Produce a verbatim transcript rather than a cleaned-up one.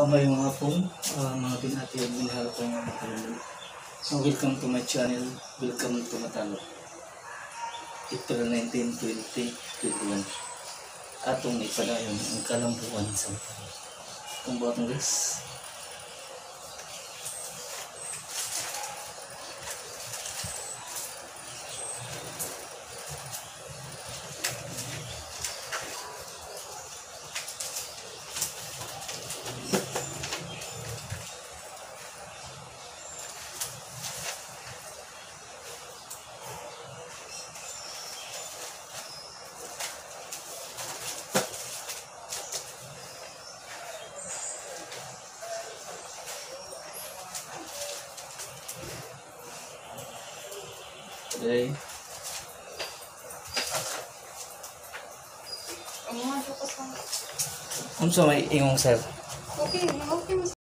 may mga pong uh, mga binati at binahal kong mga kaluluwa. So, welcome to my channel. Welcome to Matalo. April nineteen, twenty twenty-one. Atong ipadayon ang kalambuan sa Matalo. Kung buhat ng guys. Okay. Ang mga ko sa. Unsa may ingong sir? Okay, okay.